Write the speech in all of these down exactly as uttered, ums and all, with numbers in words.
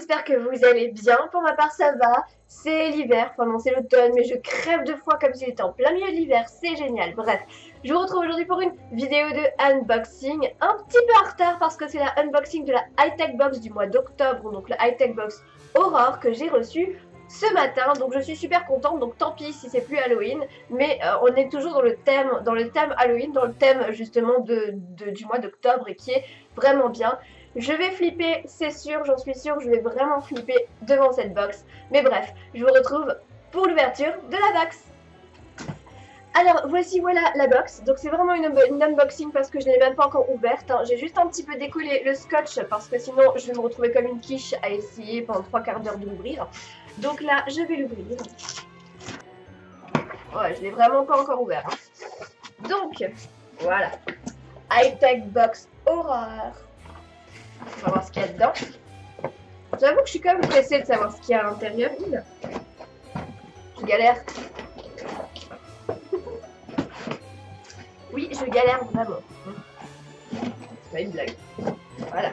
j'espère que vous allez bien. Pour ma part, ça va. C'est l'hiver, enfin non, c'est l'automne, mais je crève de froid comme s'il était en plein milieu de l'hiver. C'est génial. Bref, je vous retrouve aujourd'hui pour une vidéo de unboxing. Un petit peu en retard parce que c'est la unboxing de la high-tech box du mois d'octobre, donc la high-tech box Aurore que j'ai reçue ce matin. Donc je suis super contente, donc tant pis si c'est plus Halloween, mais euh, on est toujours dans le thème, dans le thème Halloween, dans le thème justement de, de du mois d'octobre et qui est vraiment bien. Je vais flipper, c'est sûr, j'en suis sûre, je vais vraiment flipper devant cette box. Mais bref, je vous retrouve pour l'ouverture de la box. Alors, voici voilà la box. Donc c'est vraiment une, une unboxing parce que je ne l'ai même pas encore ouverte. Hein. J'ai juste un petit peu décollé le scotch parce que sinon je vais me retrouver comme une quiche à essayer pendant trois quarts d'heure de l'ouvrir. Donc là, je vais l'ouvrir. Ouais, je l'ai vraiment pas encore ouvert. Hein. Donc, voilà. High-tech box horreur. On va voir ce qu'il y a dedans. J'avoue que je suis quand même pressée de savoir ce qu'il y a à l'intérieur. Je galère. Oui, je galère vraiment. C'est pas une blague. Voilà.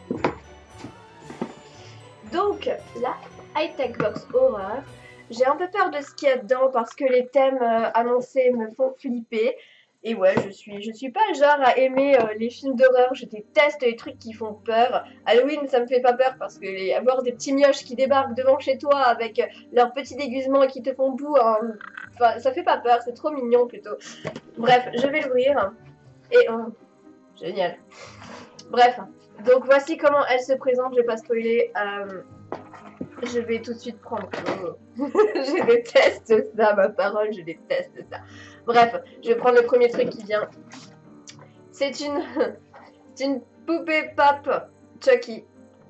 Donc, la high-tech box horreur. J'ai un peu peur de ce qu'il y a dedans parce que les thèmes euh, annoncés me font flipper. Et ouais, je suis, je suis pas le genre à aimer euh, les films d'horreur. Je déteste les trucs qui font peur. Halloween, ça me fait pas peur parce que les, avoir des petits mioches qui débarquent devant chez toi avec euh, leurs petits déguisements et qui te font boue, hein, enfin, ça fait pas peur. C'est trop mignon plutôt. Bref, je vais l'ouvrir. Et oh, génial. Bref, donc voici comment elle se présente. Je vais pas spoiler. Euh, je vais tout de suite prendre. Oh. Je déteste ça, ma parole, je déteste ça. Bref, je vais prendre le premier truc qui vient. C'est une, c'est une poupée pop Chucky.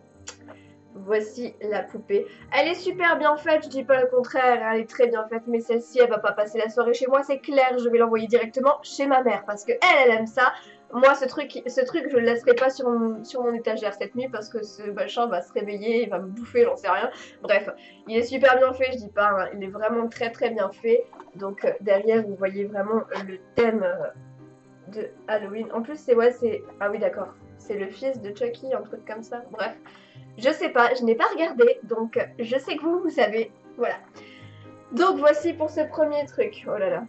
Voici la poupée. Elle est super bien faite, je dis pas le contraire, elle est très bien faite, mais celle-ci, elle va pas passer la soirée chez moi, c'est clair, je vais l'envoyer directement chez ma mère, parce que elle, elle aime ça. Moi, ce truc, ce truc je le laisserai pas sur mon, sur mon étagère cette nuit, parce que ce machin va se réveiller, il va me bouffer, j'en sais rien. Bref, il est super bien fait, je dis pas, hein, il est vraiment très très bien fait. Donc euh, derrière, vous voyez vraiment le thème euh, de Halloween. En plus, c'est, ouais, c'est, ah oui, d'accord, c'est le fils de Chucky, un truc comme ça, bref. Je sais pas, je n'ai pas regardé, donc je sais que vous, vous savez. Voilà. Donc voici pour ce premier truc. Oh là là.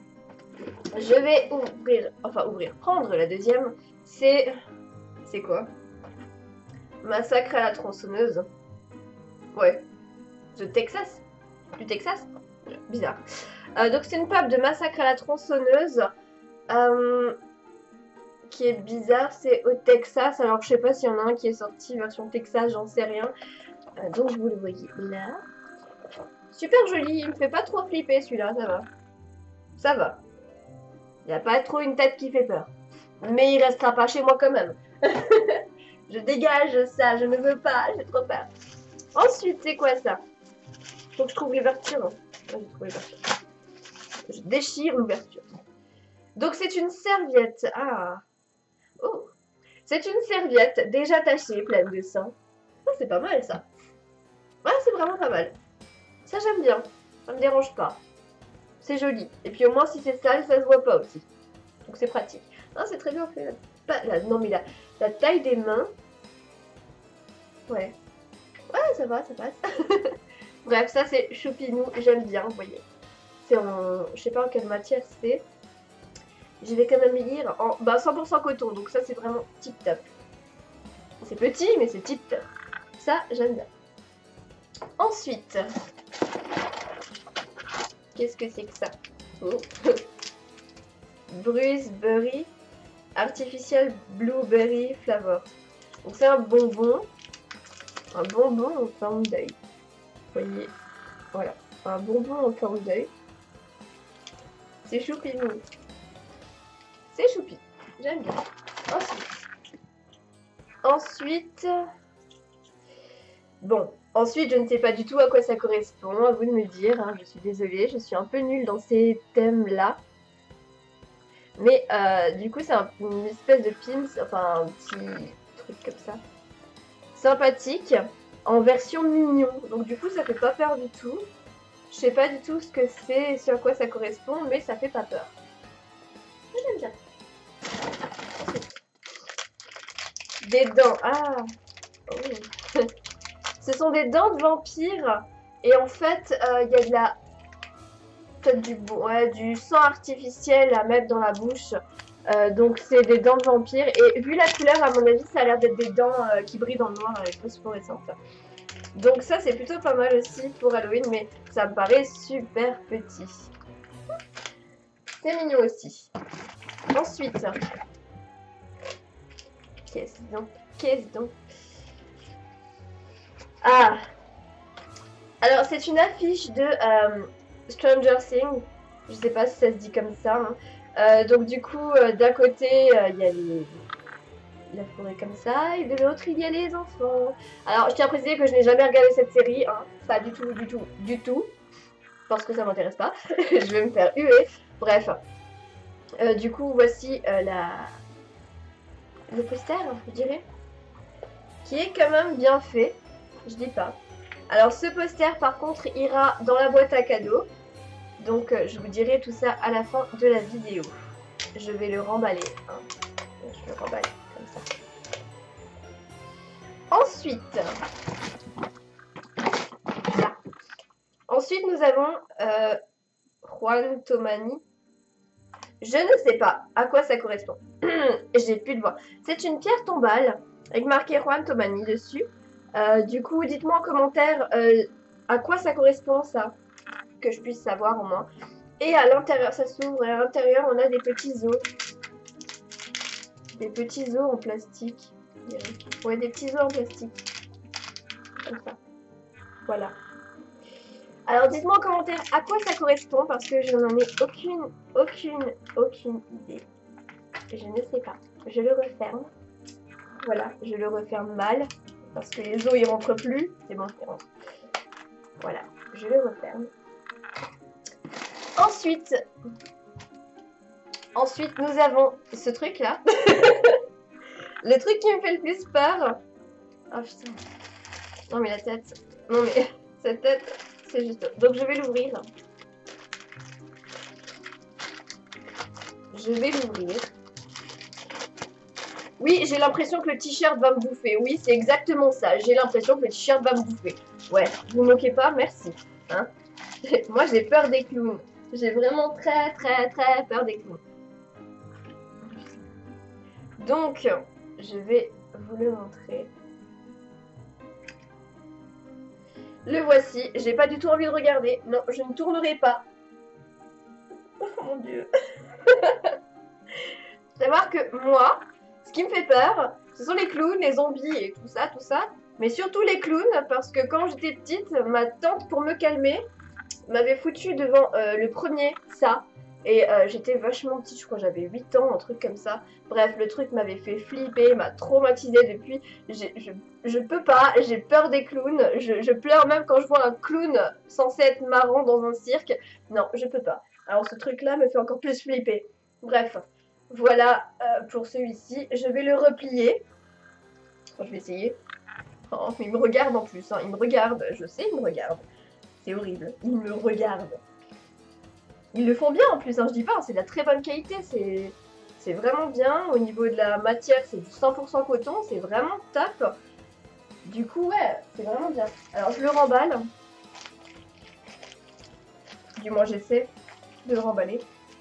Je vais ouvrir, enfin ouvrir, prendre la deuxième. C'est... C'est quoi? Massacre à la tronçonneuse. Ouais. De Texas? Du Texas? Bizarre. Euh, donc c'est une pub de Massacre à la tronçonneuse. Euh... qui est bizarre, c'est au Texas. Alors je sais pas s'il y en a un qui est sorti version Texas, j'en sais rien. Euh, donc je vous le voyez là. Super joli, il me fait pas trop flipper celui-là, ça va. Ça va. Il n'y a pas trop une tête qui fait peur. Mais il restera pas chez moi quand même. Je dégage ça, je ne veux pas, j'ai trop peur. Ensuite, c'est quoi ça? Faut que je trouve l'ouverture. Hein. J'ai trouvé l'ouverture. Je déchire l'ouverture. Donc c'est une serviette. Ah. Oh. C'est une serviette déjà tachée, pleine de sang. Ah, c'est pas mal ça. Ouais, c'est vraiment pas mal. Ça j'aime bien. Ça me dérange pas. C'est joli. Et puis au moins si c'est sale, ça se voit pas aussi. Donc c'est pratique. Ah, c'est très bien fait. Pas, la, non mais la, la taille des mains. Ouais. Ouais, ça va, ça passe. Bref, ça c'est choupinou. J'aime bien, vous voyez. C'est en... Je sais pas en quelle matière c'est. Je vais quand même lire en bah, cent pour cent coton, donc ça c'est vraiment tip top. C'est petit, mais c'est tip top. Ça, j'aime bien. Ensuite, qu'est-ce que c'est que ça? Oh. Bruceberry Artificial Blueberry Flavor. Donc c'est un bonbon. Un bonbon en forme d'œil. Vous voyez, voilà. Un bonbon en forme d'œil. C'est choupinou. C'est choupi. J'aime bien. Ensuite. Ensuite. Bon. Ensuite, je ne sais pas du tout à quoi ça correspond. À vous de me dire. Hein. Je suis désolée. Je suis un peu nulle dans ces thèmes-là. Mais euh, du coup, c'est un, une espèce de pins. Enfin, un petit truc comme ça. Sympathique. En version mignon. Donc du coup, ça fait pas peur du tout. Je sais pas du tout ce que c'est, sur quoi ça correspond. Mais ça fait pas peur. J'aime bien. Des dents. Ah. Oh. Ce sont des dents de vampire. Et en fait, il euh, y a de la... Peut-être du, ouais, du sang artificiel à mettre dans la bouche. Euh, donc c'est des dents de vampire. Et vu la couleur, à mon avis, ça a l'air d'être des dents euh, qui brillent dans le noir avec phosphorescentes. Donc ça, c'est plutôt pas mal aussi pour Halloween. Mais ça me paraît super petit. C'est mignon aussi. Ensuite... Qu'est-ce donc? Qu'est-ce donc? Ah! Alors, c'est une affiche de euh, Stranger Things. Je sais pas si ça se dit comme ça. Hein. Euh, donc, du coup, euh, d'un côté, il euh, y a les... la forêt comme ça, et de l'autre, il y a les enfants. Alors, je tiens à préciser que je n'ai jamais regardé cette série. Hein. Pas du tout, du tout, du tout. Parce que ça m'intéresse pas. Je vais me faire huer. Bref. Euh, du coup, voici euh, la... le poster, je dirais. Qui est quand même bien fait, je dis pas. Alors ce poster par contre ira dans la boîte à cadeaux. Donc euh, je vous dirai tout ça à la fin de la vidéo. Je vais le remballer. Hein. Je le remballe comme ça. Ensuite, là. Ensuite nous avons euh, Juan Tomani. Je ne sais pas à quoi ça correspond. J'ai plus de voix. C'est une pierre tombale avec marqué Juan Tomani dessus. Euh, du coup, dites-moi en commentaire euh, à quoi ça correspond ça, que je puisse savoir au moins. Et à l'intérieur, ça s'ouvre et à l'intérieur, on a des petits os. Des petits os en plastique. Ouais, des petits os en plastique. Comme ça. Voilà. Alors, dites-moi en commentaire à quoi ça correspond parce que je n'en ai aucune, aucune, aucune idée. Je ne sais pas. Je le referme. Voilà, je le referme mal. Parce que les os, ils rentrent plus. C'est bon, ils rentrent. Voilà, je le referme. Ensuite, ensuite, nous avons ce truc-là. Le truc qui me fait le plus peur. Oh putain. Non mais la tête. Non mais cette tête, c'est juste... Donc je vais l'ouvrir. Je vais l'ouvrir. Oui, j'ai l'impression que le t-shirt va me bouffer. Oui, c'est exactement ça. J'ai l'impression que le t-shirt va me bouffer. Ouais, vous ne moquez pas, merci. Hein. Moi, j'ai peur des clowns. J'ai vraiment très, très, très peur des clowns. Donc, je vais vous le montrer. Le voici. J'ai pas du tout envie de regarder. Non, je ne tournerai pas. Oh mon Dieu. Savoir que moi... Ce qui me fait peur, ce sont les clowns, les zombies et tout ça, tout ça. Mais surtout les clowns, parce que quand j'étais petite, ma tante, pour me calmer, m'avait foutu devant euh, le premier, ça. Et euh, j'étais vachement petite, je crois que j'avais huit ans, un truc comme ça. Bref, le truc m'avait fait flipper, m'a traumatisée depuis. Je, je peux pas, j'ai peur des clowns. Je, je pleure même quand je vois un clown censé être marrant dans un cirque. Non, je peux pas. Alors ce truc-là me fait encore plus flipper. Bref. Voilà euh, pour celui-ci. Je vais le replier. Je vais essayer. Oh, mais il me regarde en plus. Hein. Il me regarde. Je sais, il me regarde. C'est horrible. Il me regarde. Ils le font bien en plus. Hein, je dis pas, c'est de la très bonne qualité. C'est vraiment bien. Au niveau de la matière, c'est du cent pour cent coton. C'est vraiment top. Du coup, ouais, c'est vraiment bien. Alors, je le remballe. Du moins, j'essaie de le remballer.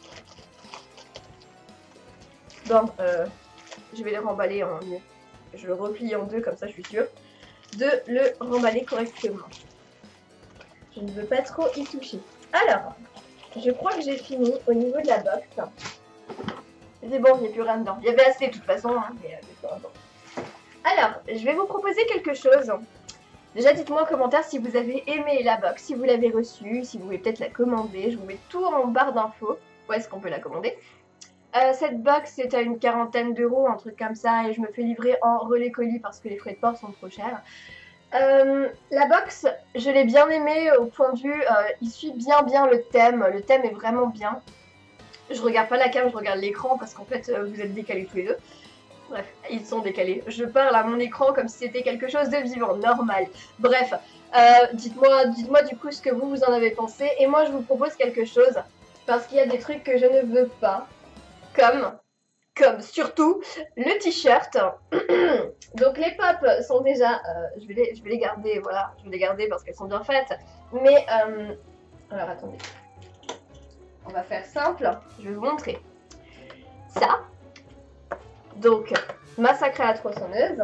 Bon, euh, je vais le remballer en... Je le replie en deux, comme ça je suis sûre de le remballer correctement. Je ne veux pas trop y toucher. Alors, je crois que j'ai fini au niveau de la box. C'est bon, il n'y a plus rien dedans. Il y avait assez de toute façon, hein, mais euh, alors, je vais vous proposer quelque chose. Déjà, dites-moi en commentaire si vous avez aimé la box, si vous l'avez reçue, si vous voulez peut-être la commander. Je vous mets tout en barre d'infos. Où est-ce qu'on peut la commander? Euh, cette box est à une quarantaine d'euros, un truc comme ça, et je me fais livrer en relais colis parce que les frais de port sont trop chers. Euh, la box, je l'ai bien aimée au point de vue, euh, il suit bien bien le thème, le thème est vraiment bien. Je regarde pas la cam, je regarde l'écran parce qu'en fait euh, vous êtes décalés tous les deux. Bref, ils sont décalés. Je parle à mon écran comme si c'était quelque chose de vivant, normal. Bref, euh, dites-moi dites-moi du coup ce que vous, vous en avez pensé, et moi je vous propose quelque chose, parce qu'il y a des trucs que je ne veux pas. Comme comme surtout le t-shirt. Donc les pops sont déjà, euh, je, vais les, je vais les garder, voilà, je vais les garder parce qu'elles sont bien faites. Mais, euh, alors attendez, on va faire simple, je vais vous montrer. Ça, donc Massacre à la tronçonneuse.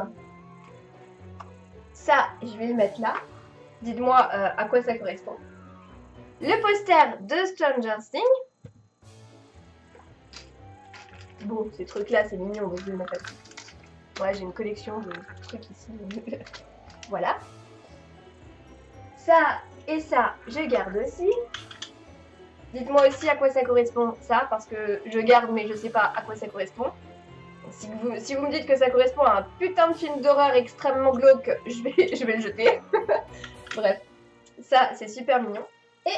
Ça, je vais le mettre là. Dites-moi euh, à quoi ça correspond. Le poster de Stranger Things. Bon, ces trucs-là, c'est mignon, donc je vais le mettre là-dessus. Ouais, j'ai une collection de trucs ici. Voilà. Ça et ça, je garde aussi. Dites-moi aussi à quoi ça correspond, ça, parce que je garde, mais je sais pas à quoi ça correspond. Si vous, si vous me dites que ça correspond à un putain de film d'horreur extrêmement glauque, je vais, je vais le jeter. Bref, ça, c'est super mignon. Et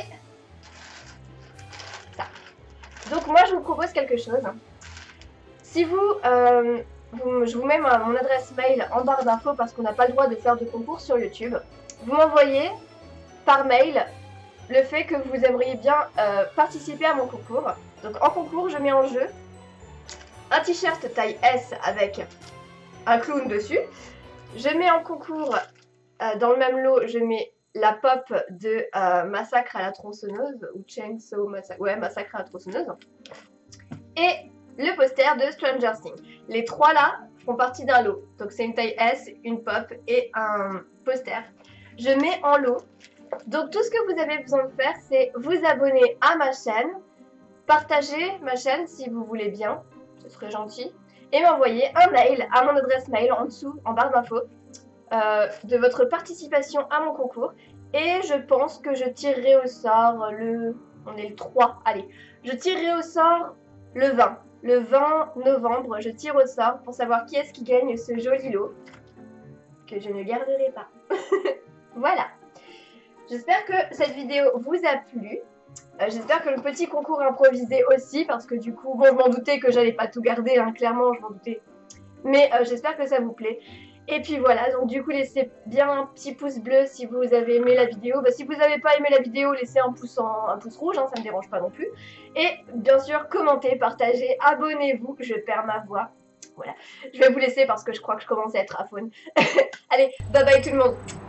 ça. Donc moi, je vous propose quelque chose. Si vous, euh, vous je vous mets ma, mon adresse mail en barre d'infos parce qu'on n'a pas le droit de faire de concours sur YouTube. Vous m'envoyez par mail le fait que vous aimeriez bien euh, participer à mon concours. Donc en concours, je mets en jeu un t-shirt taille S avec un clown dessus. Je mets en concours, euh, dans le même lot, je mets la pop de euh, Massacre à la tronçonneuse, ou Chainsaw Massacre, ouais, Massacre à la tronçonneuse. Et le poster de Stranger Things. Les trois là font partie d'un lot. Donc c'est une taille S, une pop et un poster. Je mets en lot. Donc tout ce que vous avez besoin de faire, c'est vous abonner à ma chaîne, partager ma chaîne si vous voulez bien, ce serait gentil, et m'envoyer un mail à mon adresse mail en dessous, en barre d'infos, euh, de votre participation à mon concours. Et je pense que je tirerai au sort le... On est le trois, allez. Je tirerai au sort le vingt. Le vingt novembre, je tire au sort pour savoir qui est-ce qui gagne ce joli lot, que je ne garderai pas. Voilà. J'espère que cette vidéo vous a plu. Euh, J'espère que le petit concours improvisé aussi, parce que du coup, bon, je m'en doutais que j'allais pas tout garder, hein, clairement, je m'en doutais. Mais euh, j'espère que ça vous plaît. Et puis voilà, donc du coup, laissez bien un petit pouce bleu si vous avez aimé la vidéo. Bah, si vous n'avez pas aimé la vidéo, laissez un pouce, en, un pouce rouge, hein, ça ne me dérange pas non plus. Et bien sûr, commentez, partagez, abonnez-vous, je perds ma voix. Voilà, je vais vous laisser parce que je crois que je commence à être aphone. Allez, bye bye tout le monde.